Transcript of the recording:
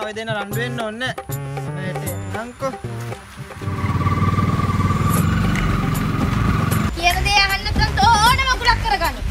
ඔය දෙන රණ්ඩු වෙන්න ඕනේ නැහැ. නංකෝ. කියන දේ අහන්න නැත්නම් ඕනම කුලක් කරගන්න.